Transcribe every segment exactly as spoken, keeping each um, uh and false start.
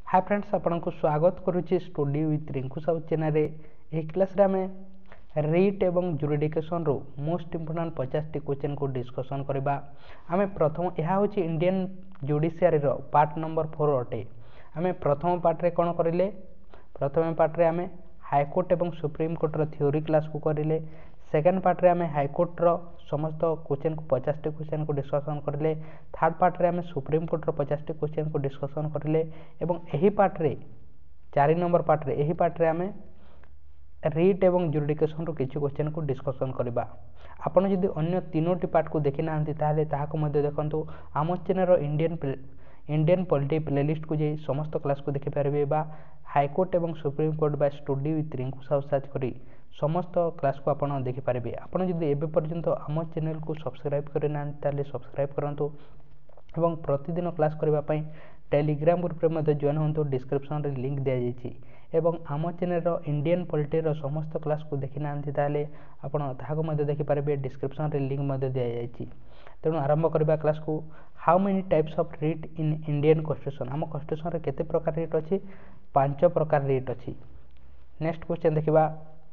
हाय friends आपको स्वागत करुच्ची study with Rinku Sahu channel एक क्लास रे आमे रीट एवं जुरिडिकेशन रो मोस्ट इंपोर्टेंट पचास टी क्वेश्चन को डिस्कशन करबा। आमे प्रथम यह हूँ इंडियन जुडिशियरी रो पार्ट नंबर फोर अटे। आमे प्रथम पार्ट रे कौन करें प्रथम पार्ट रे आमे हाईकोर्ट एवं सुप्रीम कोर्ट रो थ्योरी क्लास को करें। सेकेंड पार्ट रे आमे हाईकोर्ट रो समस्त क्वेश्चन को पचास टी क्वेश्चन को डिस्कशन करें। थर्ड पार्ट रे आमे सुप्रीम कोर्ट रो पचास टी क्वेश्चन को डिस्कशन करें। एवं यही पार्ट रे चार नंबर पार्ट रे यही पार्ट रे आमे रीट एवं जुरिडिकेशन रो किछि क्वेश्चन को डिस्कशन करबा। आपण जदि अन्य तीनोटी पार्ट को देखि नांती ताले ताहाको मध्ये देखंतु आम चैनल रो इंडियन इंडियन पॉलिटी प्लेलिस्ट को जे समस्त क्लास को देखि पारबे बा हाईकोर्ट एवं सुप्रीम कोर्ट बा study with Rinku Sahu search करी समस्त क्लास को आपण देखि पारबे। आपण जदि एबे पर्यंत आम चैनल को सब्सक्राइब करे नांती ताले सब्सक्राइब करंतु एवं प्रतिदिन क्लास करबा पई टेलीग्राम ग्रुप रे मध्ये जॉइन होंतु। डिस्क्रिप्शन रे लिंक दिया जायछि एवं आम चैनल रो इंडियन पॉलिटी रो समस्त क्लास को देखि नांती ताले आपण ताहाको मध्ये देखि पारबे। डिस्क्रिप्शन रे लिंक मध्ये दिया जायछि। तेणु आरंभ करबा क्लास को। How many types of writ in Indian constitution आम कॉन्स्टिट्यूशन रे केते प्रकार रीट अछि पांच प्रकार रीट अछि। नेक्स्ट क्वेश्चन देखिबा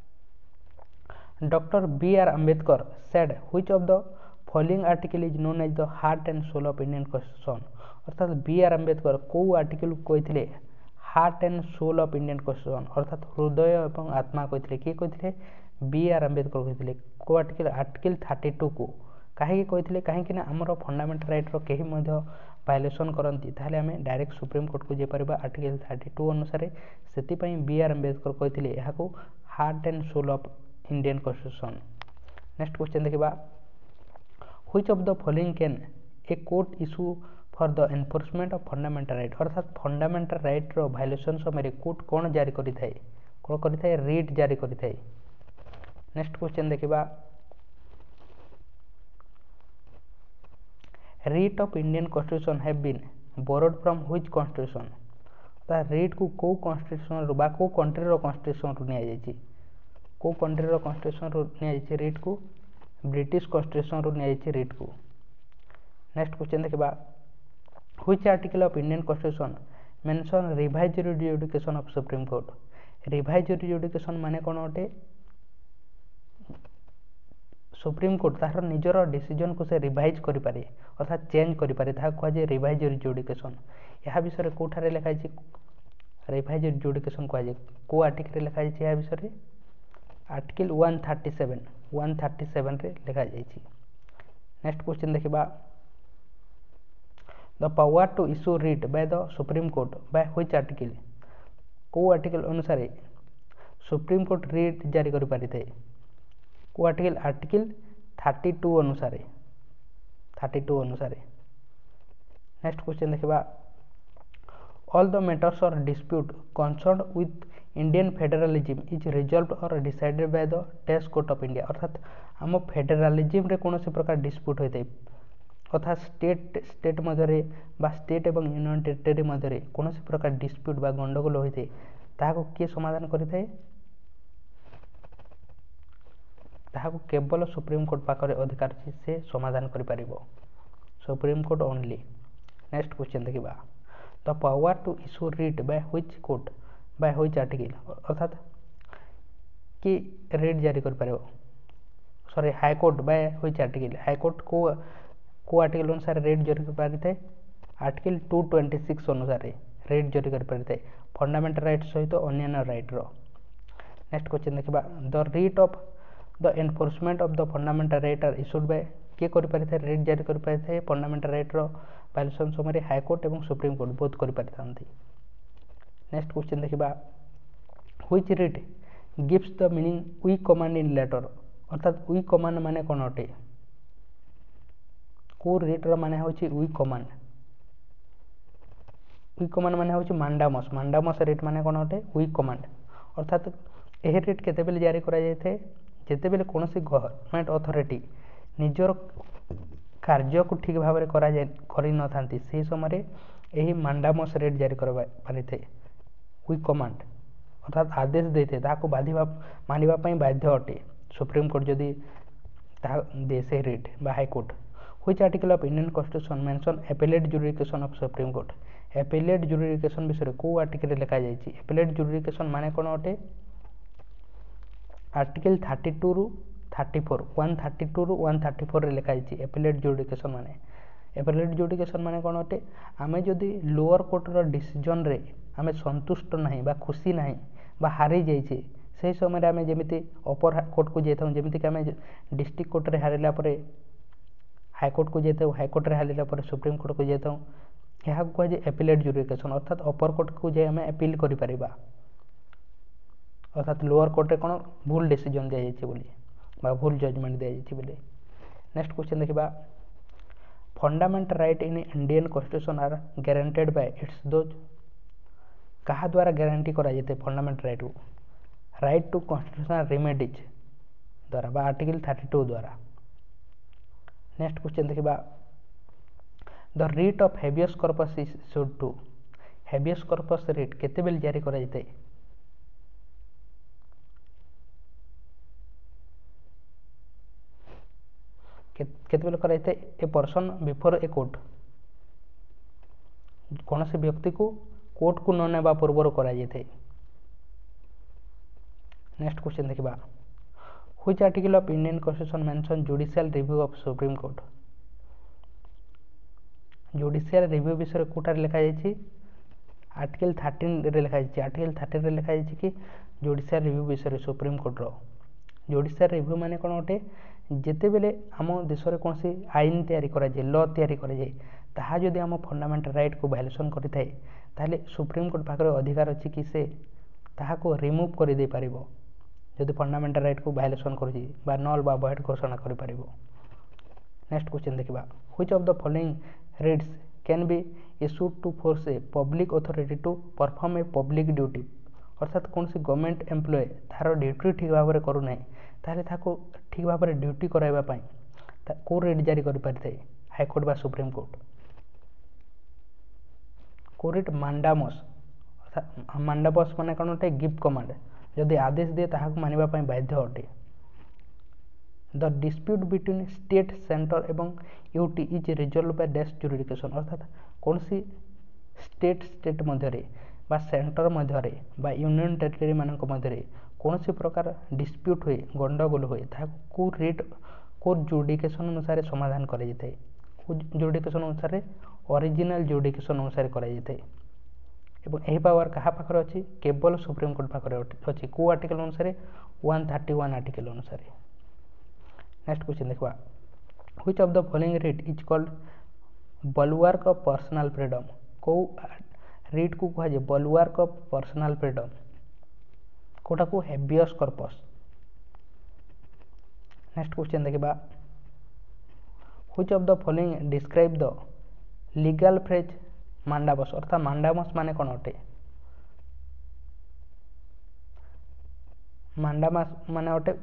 doctor B R Ambedkar said which of the following article is known as the heart and soul of Indian constitution अर्थात बी आर अंबेडकर को आर्टिकल कहिथिले heart and soul of Indian constitution अर्थात हृदय एवं आत्मा कहिथिले के कहिथिले बी आर अंबेडकर कहिथिले को आर्टिकल आर्टिकल थर्टी टू को कहीं कहिथिले कहीं ना हमर फंडामेंटल राइट रो केही मध्ये वायलेशन करंती ताहले हमें डायरेक्ट सुप्रीम कोर्ट को जे परबा आर्टिकल थर्टी टू अनुसार सेति पई बी आर अंबेडकर कहिथिले एहा को heart and soul of Indian constitution. Next question देखिबा which of the following can a court issue for the enforcement of fundamental right अर्थात फंडामेंटल राइट रो वायलेशन समय कोर्ट कोन जारी करि थाए कोन करि थाए रीट जारी करि थाए। नेक्स्ट क्वेश्चन देखिबा writ of Indian constitution have been borrowed from which constitution ता रीट को को कॉन्स्टिट्यूशन रो बा को कंट्री रो कॉन्स्टिट्यूशन रो निया जायछि को कंट्री रो कॉन्स्टिट्यूशन रो निया जायछि रीट को ब्रिटिश कॉन्स्टिट्यूशन रो निया जायछि रीट को। नेक्स्ट क्वेश्चन देखिबा which article of Indian constitution mention revised judication of supreme court revised judication माने कोन ओटे सुप्रीम कोर्ट तार निजर डिसीजन को से रिवाइज करि पारे अर्थात चेंज करि पारे ता को जे रिवाइज्ड जुडिकेशन यह विषय रे कोठारे लिखा छि रिवाइज्ड जुडिकेशन को जे को आर्टिकल रे लिखा छि यह विषय रे article one thirty seven one thirty seven रे लिखा जाय छि। नेक्स्ट क्वेश्चन देखिबा the power to issue writ by the supreme court by which article को आर्टिकल अनुसार सुप्रीम कोर्ट रीट जारी करि पारि थे को आर्टिकल आर्टिकल थर्टी टू अनुसार थर्टी टू अनुसार। नेक्स्ट क्वेश्चन देखिबा all the matters or dispute concerned with Indian federalism is resolved or decided by the test court of India अर्थात हम फेडरलिज्म रे कोन से प्रकार डिस्प्यूट होइते अर्थात स्टेट स्टेट मध्यरे बा स्टेट एवं यूनियन टेरिटरी मध्यरे कोन से प्रकार डिस्प्यूट बा गंडगोल होइते ताहाको के समाधान करिथाय ताहाको केवल सुप्रीम कोर्ट पाखरे अधिकार से समाधान करि परिबो supreme court only. Next question देखिबा the power to issue writ by which court by which article अर्थात कि रीट जारी कर परिबो sorry high court by which article high court को को आर्टिकल अनुसार रीट जारी कर पारिथे आर्टिकल टू ट्वेंटी सिक्स अनुसार रीट जारी कर पारिथे फंडामेंटल राइट सहित अन्य राइट रो। नेक्स्ट क्वेश्चन देखिबा the writ of the enforcement of the fundamental right are issued by के करि पारिथे रीट जारी करि पारिथे फंडामेंटल राइट रो वायलेशन समय हाई कोर्ट एवं सुप्रीम कोर्ट बोथ करि पारिथांती। नेक्स्ट क्वेश्चन देखिबा which writ gives the meaning we command in letter अर्थात वी कमांड माने कोन अटे को रीट रो माने होछि वी कमांड वी कमांड माने होछि मांडामस मांडामस रीट माने कोन अटे वी कमांड अर्थात एहे रीट केते बेले जारी करा जायथे जेते बेले कोनोसी गवर्नमेंट अथॉरिटी निजर कार्य को ठीक भाव में करा जाय करि न थांती से समय एही मांडामस रीट जारी करबा पारिथे वी कमांड अर्थात आदेश देते ताको बाधिबा मानिबा पई बाध्य अटे सुप्रीम कोर्ट जदी ता दे से रीट बा high court which article of Indian constitution mention appellate jurisdiction of supreme court appellate jurisdiction विषय को आर्टिकल लिखा जाइए एपेलेट जुरिडिक्शन माने कौन अटे आर्टिकल थर्टी टू रु thirty four one thirty two रु वन थर्टी फोर रे लिखा जाइए एपेलेट जुरिडिक्शन माने एपेलेट जुरिडिक्शन माने कौन अटे आमे जदि लोअर कोर्ट रो डिसीजन रे आमे संतुष्ट नहीं बा खुशी नहीं बा हारी जाइए से समय आमे जेमिति अपर कोर्ट को जाइथाउ जेमिति कि आमे डिस्ट्रिक्ट कोर्ट रे हारिला परे हाईकोर्ट को जाइथाउ हाईकोर्ट रे हारिला परे सुप्रीम कोर्ट को जाइथाउ यहाँ को कहुए एपिलेट जुरिडिक्शन अर्थात अपर कोर्ट को जाए आमे अपील करि परिबा अर्थात लोअर कोर्ट रे कोन भूल डिसीजन दिया जाइछि बोली बा भूल जजमेंट दिया जाइछि बोली। नेक्स्ट क्वेश्चन देखिबा fundamental right in Indian constitution are guaranteed by its those कहा द्वारा गारंटी करा जाते फंडामेंटल राइट को राइट टू कॉन्स्टिट्यूशनल रेमेडीज द्वारा बा आर्टिकल थर्टी टू द्वारा। नेक्स्ट क्वेश्चन देखिबा the writ of habeas corpus is issued to habeas corpus writ केते बेल जारी करा जाते केते बेल करा जाते a person before a court कौन से व्यक्ति को कोर्ट को न नेबा पूर्व करा जाते। नेक्स्ट क्वेश्चन देखिबा which article of Indian constitution mention judicial review of supreme court judicial review विषय कोटार लिखा जाइछि आर्टिकल थर्टीन रे लिखा जाइछि आर्टिकल थर्टीन रे लिखा जाइछि कि जुडिशियल रिव्यू विषय सुप्रीम कोर्ट रो जुडिशियल रिव्यू माने कोन ओटे जेते बेले आम देश रे कोनसी आईन तयारी करा जाय लॉ तयारी करा जाय ताहा जदि आम फंडामेंटल राइट को वायलेशन करि थाए ताले सुप्रीम कोर्ट पाखरे अधिकार अछि कि से ताहा को रिमूव करि दे पारिबो जदि फंडामेंटल राइट को वायलेशन करूछि बा नल बा भॉइड घोषणा करि पारिबो। नेक्स्ट क्वेश्चन देखिबा which of the following writs can be issued to force a public authority to perform a public duty अर्थात कौन सी गवर्नमेंट एम्प्लॉय तार ड्यूटी ठीक भाव में करू ना ताले ताको ठीक भाव में ड्यूटी कराइबा पई को रिट जारी करि पारिथाय हाईकोर्ट बा सुप्रीम कोर्ट को रिट मांडामस अर्थात मांडामस माने कोन ओटे गिव कमांड जदि आदेश दिए ताहाको मानिबा पई बाध्य अटे। The dispute between state centre एवं UT is resolve by dash jurisdiction अर्थात कौन सी स्टेट स्टेट मध्य बा सेंटर मध्य बा यूनियन टेरिटरी मानक मध्य कौन सी प्रकार डिस्प्यूट हुए गंडगोल हुए को रिट को जुडिकेशन अनुसार समाधान करा जाय जुडिकेशन अनुसार ओरिजिनल जुडिकेशन अनुसार करा जाय एवं यही पावर कहा पाखरे अछि केवल सुप्रीम कोर्ट पाखरे अछि को आर्टिकल अनुसार वन थर्टी वन आर्टिकल अनुसार। नेक्स्ट क्वेश्चन देखबा which of the following writ is called bulwark of personal freedom को रिट को कहा जाय बलवार्क ऑफ पर्सनल फ्रीडम कोटा को हेबियस कॉर्पस। नेक्स्ट क्वेश्चन देखबा which of the following describe the legal phrase mandamus अर्थात mandamus माने कौन अटे मांडामस माने अटे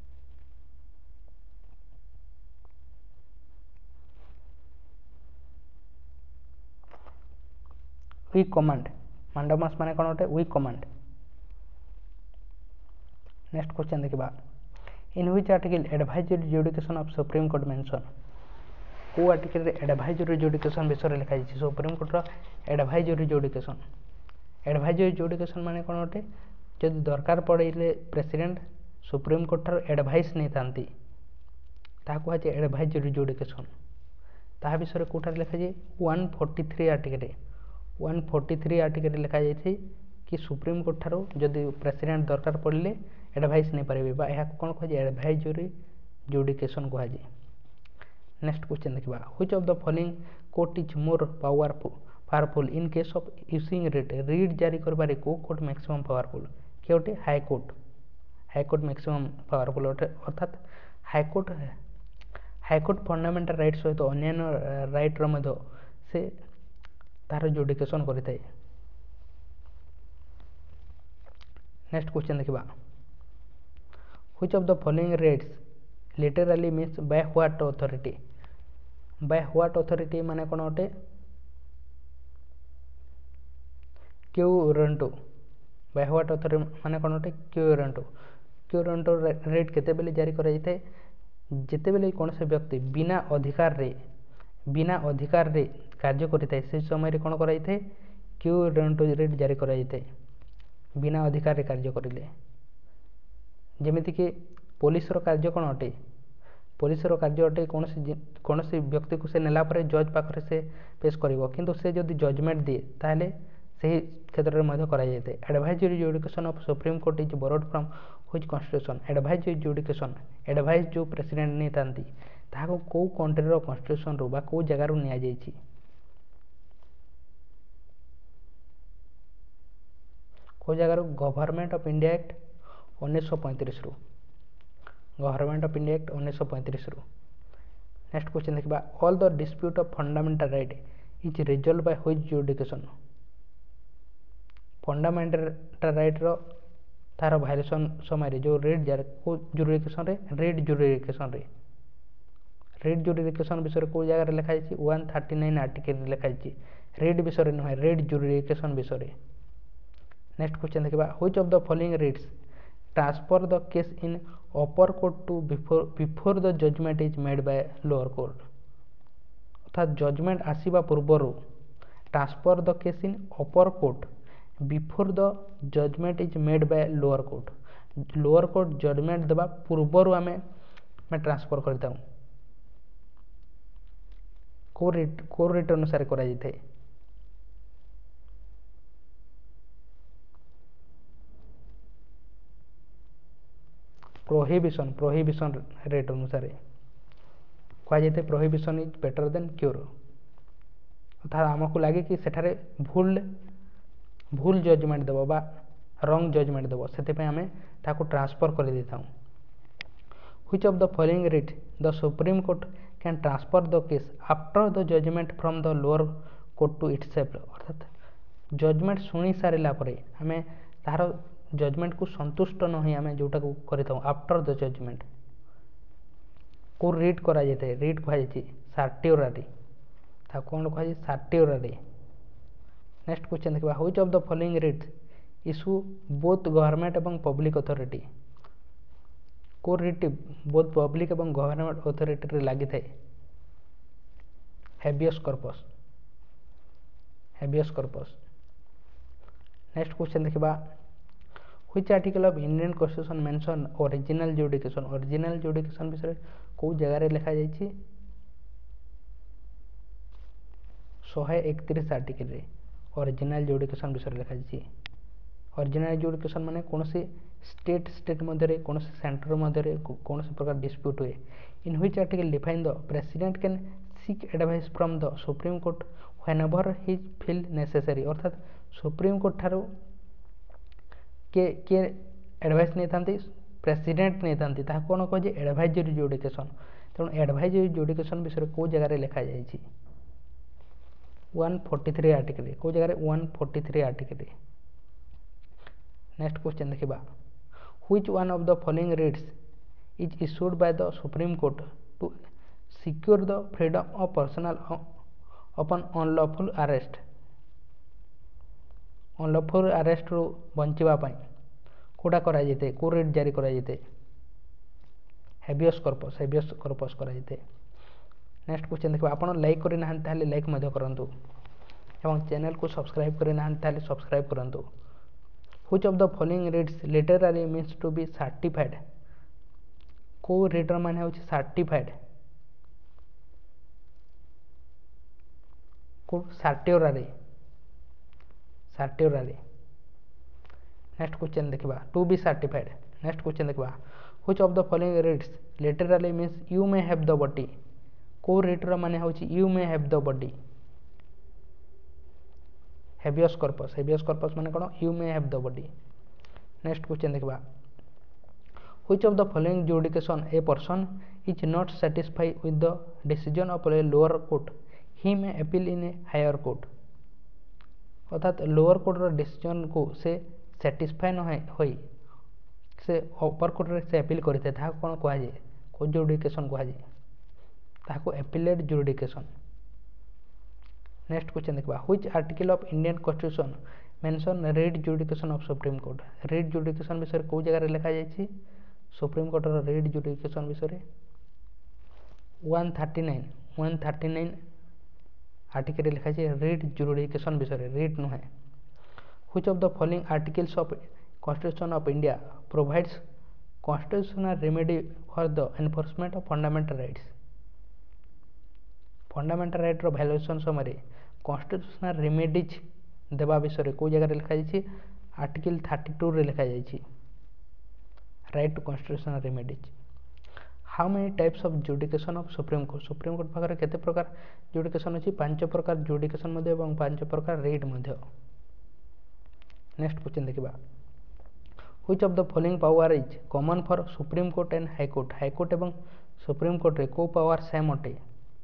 वीक कमांड मांडामस माने कौन अटे वीक कमांड। नेक्स्ट क्वेश्चन देखिबा in which article advisory judication of supreme court mention को आर्टिकल रे एडवाइजरी जुडिकेशन विषय लिखा जाय सुप्रीम कोर्ट रो एडवाइजरी जुडिकेशन एडवाइजरी जुडिकेशन माने कोन ओटे जदि दरकार पड़े प्रेसिडेंट सुप्रीम कोर्ट रो एडवाइस नै थांती ता को है एडवाइजरी जुडिकेशन ता विषय कोठार लिखा जाय वन फोर्टी थ्री आर्टिकल रे वन फोर्टी थ्री आर्टिकल लिखा जाय कि सुप्रीम कोर्ट ठारो जदि प्रेसिडेंट दरकार पड़े एडवाइस नहीं पारे बा या कौन कह एडवाइजरी जुडिकेशन कह जाए। नेक्स्ट क्वेश्चन देखा which of the following court is more powerful powerful in case of issuing writ writ जारी करबारे को कोर्ट मैक्सिमम पावरफुल के ओटे हाईकोर्ट हाईकोर्ट मैक्सिमम पावरफुल ओटे अर्थात हाईकोर्ट हाईकोर्ट फंडामेंटल राइट सहित अन्य राइट रो मध्य से तार जुडिकेशन करिथाय। नेक्स्ट क्वेश्चन देखा which of the following rights literally means by what authority by what authority माने कोन ओटे quo warranto by what authority माने कोन ओटे quo warranto quo warranto writ केते बेले जारी करा जाय जेते बेले कोन से व्यक्ति बिना अधिकार रे बिना अधिकार रे कार्य करिଥାଏ से समय कौन कराइए क्यू रेट जारी कराइए बिना अधिकार रे कार्य करिले जेमितिक पुलिस कार्य कौन अटे पुलिस कार्य अटे कौन कौन व्यक्ति को से नेला जज पाखे से पेश कर किंतु से जदि जजमेंट दिए ताहले से क्षेत्र में कराइए advisory judication of supreme court is borrowed from which constitution advisory judication advice जो प्रेसिडेंट नहीं थांती ताको को कंट्री रो कॉन्स्टिट्यूशन रो बा को जगह रो निया जाइछि को जगह रो गवर्नमेंट ऑफ इंडिया एक्ट उन्नीस सौ पैंतीस रो गवर्नमेंट ऑफ इंडिया एक्ट उन्नीस सौ पैंतीस रो नेक्स्ट क्वेश्चन देखबा all the dispute of fundamental right is resolve by which judication fundamental right रो तार वायलेशन समय जो रेड जार को जुडिकेशन रे रेड जुडिकेशन रे रेड जुडिकेशन विषय को जगह लिखाई एक सौ उनतालीस आर्टिकल लिखाई रेड विषय नुहे रेड जुडिकेशन विषय नेक्स्ट क्वेश्चन देखा which of the following writs transfer the case in upper court to before before the judgement is made by lower court अर्थात जजमेंट आसीबा पूर्वर transfer the case in upper court before the judgement is made by lower court lower court judgement देवा पूर्वर आम transfer करता को rate को rate अनुसार करा जाए प्रोहिबिशन प्रोहिबिशन रेट अनुसार कहुए prohibition is better than cure अर्थात आमको लगे कि सेठारे भूल भूल जजमेंट देव बा रंग जजमेंट देव से आम ताको ट्रांसफर कर देता which of the following writ the supreme court can transfer the case after the judgement from the lower court to itself अर्थात जजमेंट शुणी सारा आम तार जजमेंट को संतुष्ट न हो आम जोटा को करता आफ्टर द जजमेंट को रीड करा जाए रीड कहुई सार्टियोरारी कौन कहुई सार्टियोरारी नेक्स्ट क्वेश्चन देखा which of the following writs issue both government एवं पब्लिक अथॉरिटी को रीड बोथ पब्लिक एवं गवर्नमेंट अथॉरिटी लगी थाए habeas corpus habeas corpus next question देखा which article of Indian constitution mention original जुडिकेशन original जुडिकेशन विषय को जगह लिखा जाइए सौ एकतीस आर्टिकल रे ओरिजिनल जुडिकेशन विषय लिखा जाइए ओरिजिनल जुडिकेशन माने कौन से स्टेट स्टेट मध्य कौन से सेंटर मध्य कौन से प्रकार डिस्प्यूट हुए in which article define the president can seek advice from the supreme court whenever he feel necessary अर्थात सुप्रीम कोर्ट ठारो के के एडवाइस नहीं थांती प्रेसिडेंट नहीं थांती ता कौन कहे एडवाइजरी जुडिकेशन तेणु एडवाइजरी जुडिकेशन विषय को जगह लिखा जाइए एक सौ तैंतालीस आर्टिकल को जगह एक सौ तैंतालीस आर्टिकल नेक्स्ट क्वेश्चन देखा which one of the following reads is issued by the supreme court to secure the freedom of personal upon unlawful arrest unlawful arrest रू बचापी कौटा कराए को रेट जारी कराए हेबियस कॉर्पस हेबियस कॉर्पस कराए next question देखा आप लाइक करना लाइक करूँ एवं चैनल को सब्सक्राइब करना सब्सक्राइब करूँ which of the following reads literally means to be certified को रीडर मान हो सर्टिफाइड को सार्टियोरारी सार्टियोरारी नेक्स्ट क्वेश्चन देखा to be certified next question देखा which of the following reads literally means you may have the body को रीडर मान हो you may have the body habeas corpus habeas corpus माने कौन you may have the body next question देखा which of the following जुडिकेशन a person is not satisfied with the decision of a lower court he may appeal in a higher court अर्थात lower कोर्टर decision को से satisfy न होई से अपर कोर्टर से appeal करते कौन कहुए को जुडिकेशन कहुए ताको अपीलेट जुडिकेशन नेक्स्ट क्वेश्चन देखा which article of Indian constitution mention writ jurisdiction of supreme court writ जुडिकेशन विषय को जगह लिखा जाइए सुप्रीम कोर्टर रेड जुडिकेशन विषय one thirty nine one thirty nine article लिखा है रिट जुरिडिक्शन विषय रिट नुहे which of the following articles of constitution of India provides constitutional remedy for the enforcement of fundamental rights fundamental right रो violation समय constitutional remedies देवा विषय को जगह लिखा जाइए आर्टिकल थर्टी टू रे लिखा जाइए right to constitutional remedies how many types of jurisdiction of supreme court supreme court पाखे केते प्रकार जुडिकेशन अच्छी पांच प्रकार जुडिकेशन मध्य एवं पांच प्रकार रिट मध्य नेक्स्ट क्वेश्चन देखिबा which of the following power is common for supreme court and high court high court एवं सुप्रीम कोर्ट रे को पावर सेम अटे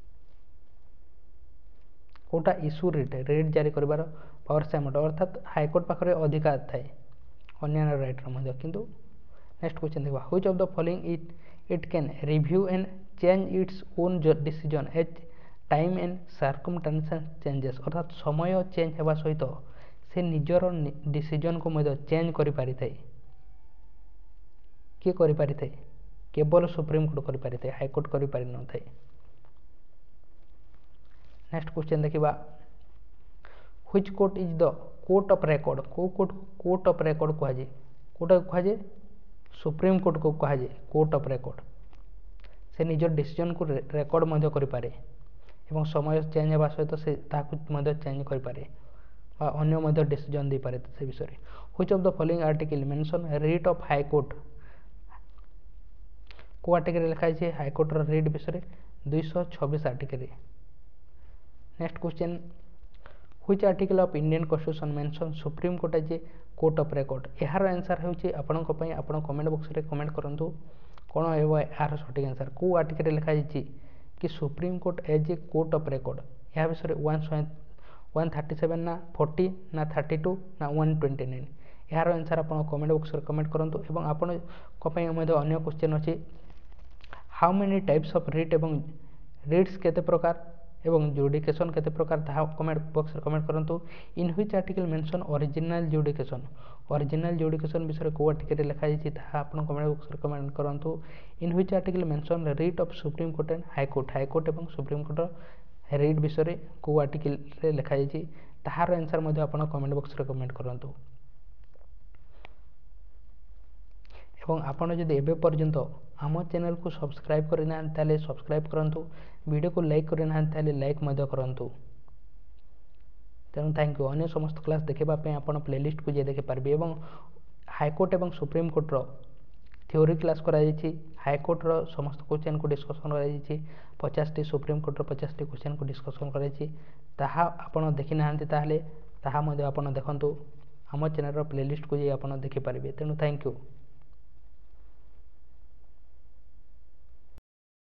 कोटा इश्यू रिट रिट जारी करिवार पावर सेम अटे अर्थात हाई कोर्ट पाखे अधिकार थाए अन्य राइट मध्य किंतु नेक्स्ट क्वेश्चन देखिबा which of the following it it can review and change its own decision as time and circumstances changes अर्थात समय चेंज होगा सहित से निजर डिसीजन को मध्य चेंज करि पारि थाए किए करि पारि थाए केवल सुप्रीम कोर्ट करि पारि थाए हाई कोर्ट करि पारि न थाए नेक्स्ट क्वेश्चन देखिबा which court is the court of record को कोर्ट कोर्ट ऑफ रेकॉर्ड कहा जाए कोटा कहा जाए सुप्रीम कोर्ट को कहा जाए कोर्ट ऑफ रेकॉर्ड से निजर डिसीजन को रेकॉर्ड मध्य करि पारे एवं समय चेंज होगा सहित से ताकु मध्य चेंज करि पारे बा अन्य मध्य डिसीजन दे पारे से विषय which of the following article mention writ of high court को आर्टिकल लिखा है हाई कोर्ट रो रिट विषय दो सौ छब्बीस article next question which article of Indian constitution mention supreme court as a court of record यार आंसर होची आपण को पई आपण कमेंट बॉक्स रे कमेंट करंतु कोन हेबो यार सटीक आंसर को आर्टिकल लिखा जाइछि कि supreme court as a court of record या विषय वन थर्टी सेवन ना फोर्टी ना थर्टी टू ना वन ट्वेंटी नाइन यार आंसर आपण कमेंट बॉक्स रे कमेंट करंतु एवं आपण को पई मध्य अन्य क्वेश्चन अछि how many types of writ एवं रिट्स केते प्रकार एवं जुडिकेशन केते प्रकार ताहा कमेंट बॉक्स रे कमेंट करंतु in which article mention original जुडिकेशन original जुडिकेशन विषय को आर्टिकल लिखा जाइछि ताहा आपण कमेंट बॉक्स रे कमेंट करंतु in which article mention writ of supreme court and high court high court एवं सुप्रीम कोर्ट रिट विषय को आर्टिकल रे लिखा जाइछि ताहार आंसर मध्ये आपण कमेंट बॉक्स रे कमेंट करंतु एवं आपण जदि एबे पर्यंत आम चैनल को सब्सक्राइब करना ताले सब्सक्राइब करंतु वीडियो को लाइक करना ताले लाइक मध्य करंतु तेणु थैंक यू अन्य समस्त क्लास देखा आपण प्लेलिस्ट को जे देखि पारबे एवं हाई कोर्ट एवं सुप्रीम कोर्ट रो थ्योरी क्लास करा जाइछि हाई कोर्ट रो समस्त क्वेश्चन को डिस्कशन करा जाइछि पचास टी सुप्रीम कोर्ट रो पचास टी क्वेश्चन को डिस्कशन करा जाइछि ताहा आपण देखि नाहंती ताहले ताहा मध्य आपण देखंतु हम चैनल रो प्लेलिस्ट को जे आपण देखि पारबे तेणु थैंक यू।